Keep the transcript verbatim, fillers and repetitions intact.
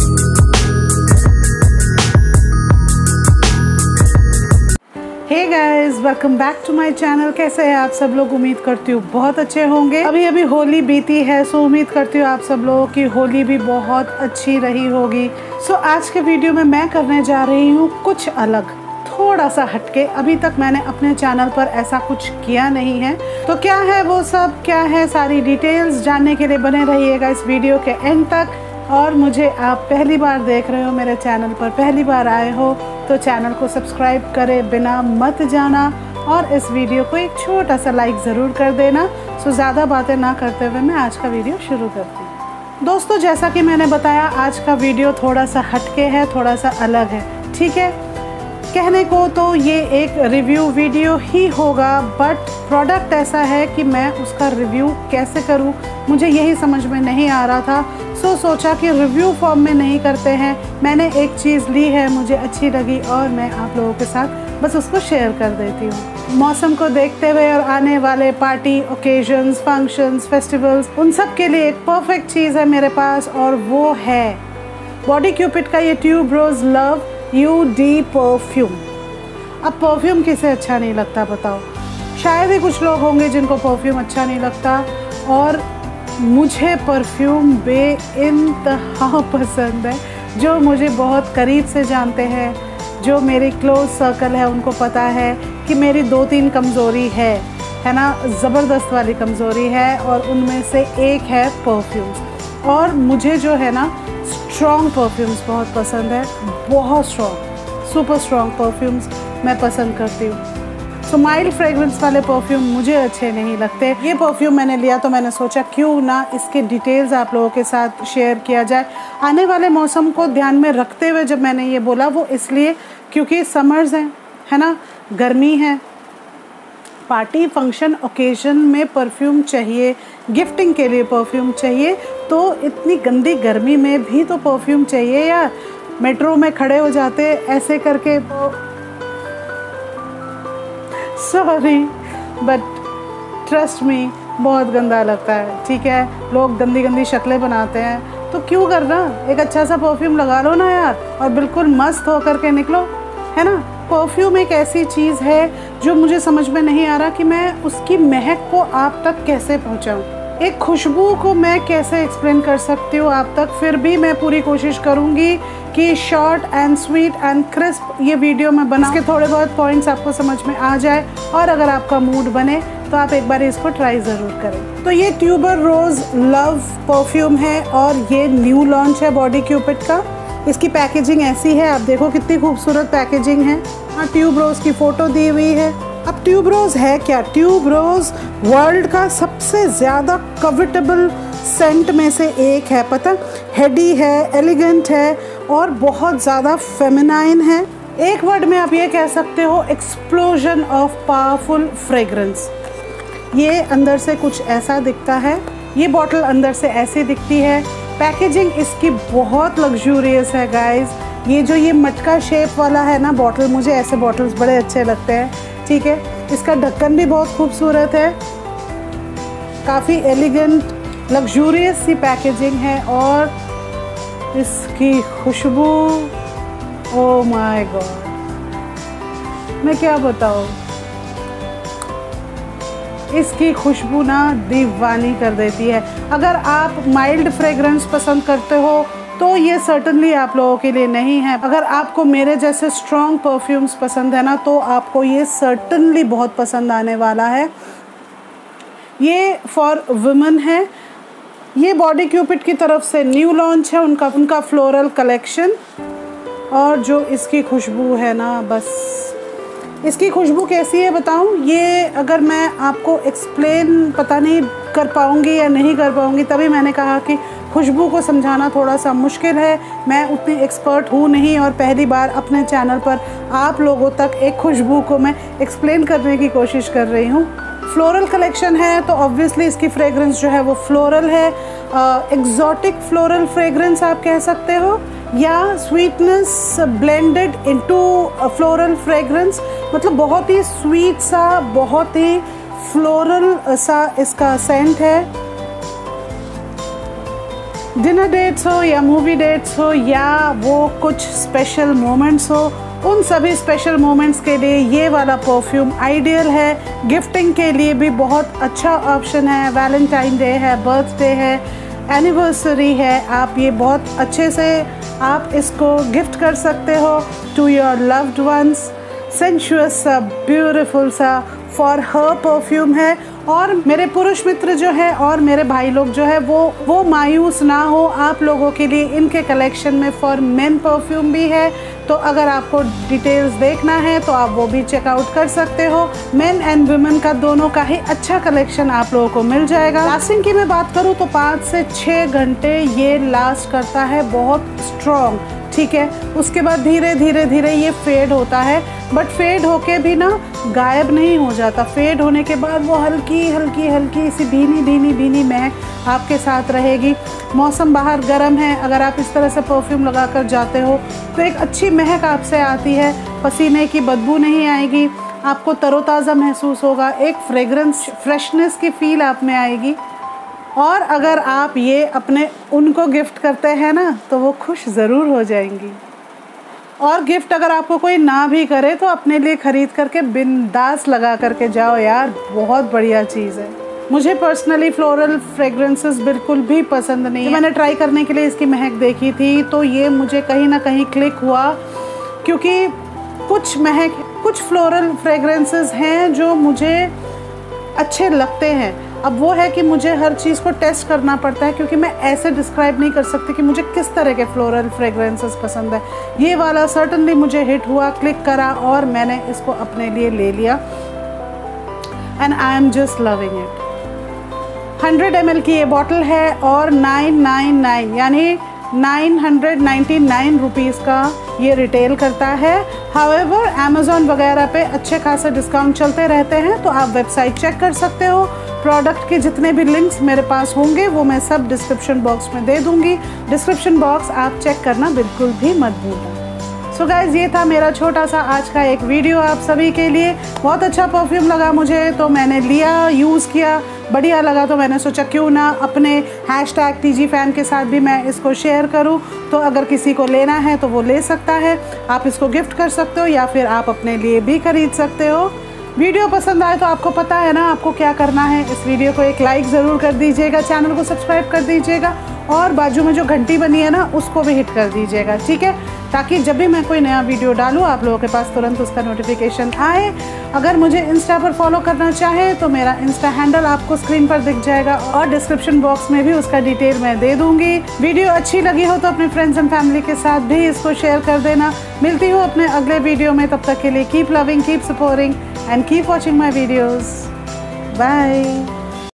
Hey guys, welcome back to my channel. कैसे हैं आप सब लोग? उम्मीद करती हूँ बहुत अच्छे होंगे। अभी अभी होली बीती है, सो उम्मीद करती हूँ आप सब लोगों की होली भी बहुत अच्छी रही होगी। सो आज के वीडियो में मैं करने जा रही हूँ कुछ अलग, थोड़ा सा हटके। अभी तक मैंने अपने चैनल पर ऐसा कुछ किया नहीं है, तो क्या है वो सब, क्या है सारी डिटेल्स जानने के लिए बने रहिएगा इस वीडियो के एंड तक। और मुझे आप पहली बार देख रहे हो, मेरे चैनल पर पहली बार आए हो, तो चैनल को सब्सक्राइब करे बिना मत जाना और इस वीडियो को एक छोटा सा लाइक ज़रूर कर देना। सो ज़्यादा बातें ना करते हुए मैं आज का वीडियो शुरू करती हूँ। दोस्तों, जैसा कि मैंने बताया, आज का वीडियो थोड़ा सा हटके है, थोड़ा सा अलग है, ठीक है। कहने को तो ये एक रिव्यू वीडियो ही होगा, बट प्रोडक्ट ऐसा है कि मैं उसका रिव्यू कैसे करूं, मुझे यही समझ में नहीं आ रहा था। सो सोचा कि रिव्यू फॉर्म में नहीं करते हैं। मैंने एक चीज़ ली है, मुझे अच्छी लगी और मैं आप लोगों के साथ बस उसको शेयर कर देती हूँ। मौसम को देखते हुए और आने वाले पार्टी ओकेजन्स, फंक्शंस, फेस्टिवल्स, उन सब के लिए एक परफेक्ट चीज़ है मेरे पास, और वो है बॉडी क्यूपिड का ये tuberose love you de perfume. अब परफ्यूम किसे अच्छा नहीं लगता बताओ? शायद ही कुछ लोग होंगे जिनको परफ्यूम अच्छा नहीं लगता, और मुझे परफ्यूम बेइंतहा पसंद है। जो मुझे बहुत करीब से जानते हैं, जो मेरी क्लोज सर्कल है, उनको पता है कि मेरी दो तीन कमज़ोरी है है ना, ज़बरदस्त वाली कमज़ोरी है, और उनमें से एक है परफ्यूम्स। और मुझे जो है ना स्ट्रॉन्ग परफ्यूम्स बहुत पसंद है, बहुत स्ट्रॉन्ग, सुपर स्ट्रॉन्ग परफ्यूम्स मैं पसंद करती हूँ। सो माइल्ड फ्रेगरेंस वाले परफ्यूम मुझे अच्छे नहीं लगते। ये परफ्यूम मैंने लिया तो मैंने सोचा क्यों ना इसके डिटेल्स आप लोगों के साथ शेयर किया जाए। आने वाले मौसम को ध्यान में रखते हुए जब मैंने ये बोला, वो इसलिए क्योंकि समर्स हैं, है ना, गर्मी है, पार्टी फंक्शन ओकेजन में परफ्यूम चाहिए, गिफ्टिंग के लिए परफ्यूम चाहिए, तो इतनी गंदी गर्मी में भी तो परफ्यूम चाहिए यार। मेट्रो में खड़े हो जाते ऐसे करके, सॉरी बट ट्रस्ट मी, बहुत गंदा लगता है, ठीक है। लोग गंदी गंदी शक्लें बनाते हैं, तो क्यों करना, एक अच्छा सा परफ्यूम लगा लो ना यार, और बिल्कुल मस्त होकर के निकलो, है ना। परफ्यूम एक ऐसी चीज़ है जो मुझे समझ में नहीं आ रहा कि मैं उसकी महक को आप तक कैसे पहुंचाऊं। एक खुशबू को मैं कैसे एक्सप्लेन कर सकती हूँ आप तक। फिर भी मैं पूरी कोशिश करूँगी कि short and sweet and crisp ये वीडियो मैं बना के थोड़े बहुत पॉइंट्स आपको समझ में आ जाए, और अगर आपका मूड बने तो आप एक बार इसको ट्राई ज़रूर करें। तो ये ट्यूबर रोज़ लव परफ्यूम है, और ये न्यू लॉन्च है बॉडी क्यूपिड का। इसकी पैकेजिंग ऐसी है, आप देखो कितनी खूबसूरत पैकेजिंग है। हाँ, ट्यूब रोज़ की फ़ोटो दी हुई है। अब ट्यूब रोज़ है क्या? ट्यूब रोज़ वर्ल्ड का सबसे ज़्यादा कविटेबल सेंट में से एक है, पता। हेडी है, एलिगेंट है, और बहुत ज़्यादा फेमिनाइन है। एक वर्ड में आप ये कह सकते हो, एक्सप्लोजन ऑफ पावरफुल फ्रेग्रेंस। ये अंदर से कुछ ऐसा दिखता है, ये बॉटल अंदर से ऐसी दिखती है। पैकेजिंग इसकी बहुत लग्जूरियस है गाइस। ये जो ये मटका शेप वाला है ना बॉटल, मुझे ऐसे बॉटल्स बड़े अच्छे लगते हैं, ठीक है। इसका ढक्कन भी बहुत खूबसूरत है, काफ़ी एलिगेंट लग्जूरियस सी पैकेजिंग है, और इसकी खुशबू, ओ माय गॉड, मैं क्या बताऊँ, इसकी खुशबू ना दीवानी कर देती है। अगर आप माइल्ड फ्रेग्रेंस पसंद करते हो तो ये सर्टनली आप लोगों के लिए नहीं है। अगर आपको मेरे जैसे स्ट्रॉन्ग परफ्यूम्स पसंद है ना, तो आपको ये सर्टनली बहुत पसंद आने वाला है। ये फॉर वुमेन है। ये बॉडी क्यूपिड की तरफ से न्यू लॉन्च है उनका उनका फ्लोरल कलेक्शन, और जो इसकी खुशबू है ना, बस इसकी खुशबू कैसी है बताऊं? ये अगर मैं आपको एक्सप्लेन पता नहीं कर पाऊंगी या नहीं कर पाऊंगी, तभी मैंने कहा कि खुशबू को समझाना थोड़ा सा मुश्किल है। मैं उतनी एक्सपर्ट हूँ नहीं, और पहली बार अपने चैनल पर आप लोगों तक एक खुशबू को मैं एक्सप्लेन करने की कोशिश कर रही हूँ। फ्लोरल कलेक्शन है, तो ऑब्वियसली इसकी फ्रेग्रेंस जो है वो फ्लोरल है। एग्जॉटिक फ्लोरल फ्रेग्रेंस आप कह सकते हो, या sweetness blended into floral fragrance, मतलब बहुत ही स्वीट सा, बहुत ही फ्लोरल सा इसका सेंट है। डिनर डेट्स हो या मूवी डेट्स हो या वो कुछ स्पेशल मोमेंट्स हो, उन सभी स्पेशल मोमेंट्स के लिए ये वाला परफ्यूम आइडियल है। गिफ्टिंग के लिए भी बहुत अच्छा ऑप्शन है। वैलेंटाइन डे है, बर्थडे है, एनिवर्सरी है, आप ये बहुत अच्छे से आप इसको गिफ्ट कर सकते हो to your loved ones. Sensuous सा, ब्यूटीफुल सा फॉर हर परफ्यूम है। और मेरे पुरुष मित्र जो है और मेरे भाई लोग जो है वो वो मायूस ना हो, आप लोगों के लिए इनके कलेक्शन में फॉर मेन परफ्यूम भी है। तो अगर आपको डिटेल्स देखना है तो आप वो भी चेकआउट कर सकते हो। मेन एंड वुमेन का दोनों का ही अच्छा कलेक्शन आप लोगों को मिल जाएगा। लास्टिंग की मैं बात करूँ तो पाँच से छः घंटे ये लास्ट करता है, बहुत स्ट्रॉन्ग, ठीक है। उसके बाद धीरे धीरे धीरे ये फेड होता है, बट फेड होके भी ना गायब नहीं हो जाता। फेड होने के बाद वो हल्की हल्की हल्की सी भीनी भीनी भीनी महक आपके साथ रहेगी। मौसम बाहर गर्म है, अगर आप इस तरह से परफ्यूम लगा कर जाते हो तो एक अच्छी महक आपसे आती है, पसीने की बदबू नहीं आएगी, आपको तरोताज़ा महसूस होगा, एक फ्रेगरेंस फ्रेशनेस की फील आप में आएगी। और अगर आप ये अपने उनको गिफ्ट करते हैं ना तो वो खुश ज़रूर हो जाएंगी। और गिफ्ट अगर आपको कोई ना भी करे तो अपने लिए ख़रीद करके बिंदास लगा करके जाओ यार, बहुत बढ़िया चीज़ है। मुझे पर्सनली फ्लोरल फ्रेगरेंसेस बिल्कुल भी पसंद नहीं है। मैंने ट्राई करने के लिए इसकी महक देखी थी तो ये मुझे कहीं ना कहीं क्लिक हुआ, क्योंकि कुछ महक कुछ फ्लोरल फ्रेगरेंसेस हैं जो मुझे अच्छे लगते हैं। अब वो है कि मुझे हर चीज़ को टेस्ट करना पड़ता है, क्योंकि मैं ऐसे डिस्क्राइब नहीं कर सकती कि मुझे किस तरह के फ्लोरल फ्रेगरेंसेस पसंद है। ये वाला सर्टनली मुझे हिट हुआ, क्लिक करा और मैंने इसको अपने लिए ले लिया and I am just loving it. Hundred M L की ये बॉटल है और नाइन नाइन नाइन यानी nine hundred ninety nine rupees का ये रिटेल करता है। हाउएवर अमेज़ॉन वगैरह पे अच्छे खासे डिस्काउंट चलते रहते हैं, तो आप वेबसाइट चेक कर सकते हो। प्रोडक्ट के जितने भी लिंक्स मेरे पास होंगे वो मैं सब डिस्क्रिप्शन बॉक्स में दे दूँगी। डिस्क्रिप्शन बॉक्स आप चेक करना बिल्कुल भी मत भूलना। सो गाइज़, ये था मेरा छोटा सा आज का एक वीडियो आप सभी के लिए। बहुत अच्छा परफ्यूम लगा मुझे तो मैंने लिया, यूज़ किया, बढ़िया लगा तो मैंने सोचा क्यों ना अपने hashtag T G fam के साथ भी मैं इसको शेयर करूं। तो अगर किसी को लेना है तो वो ले सकता है, आप इसको गिफ्ट कर सकते हो या फिर आप अपने लिए भी खरीद सकते हो। वीडियो पसंद आए तो आपको पता है ना आपको क्या करना है, इस वीडियो को एक लाइक ज़रूर कर दीजिएगा, चैनल को सब्सक्राइब कर दीजिएगा और बाजू में जो घंटी बनी है ना उसको भी हिट कर दीजिएगा, ठीक है, ताकि जब भी मैं कोई नया वीडियो डालूँ आप लोगों के पास तुरंत उसका नोटिफिकेशन आए। अगर मुझे इंस्टा पर फॉलो करना चाहे तो मेरा इंस्टा हैंडल आपको स्क्रीन पर दिख जाएगा और डिस्क्रिप्शन बॉक्स में भी उसका डिटेल मैं दे दूँगी। वीडियो अच्छी लगी हो तो अपने फ्रेंड्स एंड फैमिली के साथ भी इसको शेयर कर देना। मिलती हूँ अपने अगले वीडियो में, तब तक के लिए keep loving, keep supporting and keep watching my videos. Bye.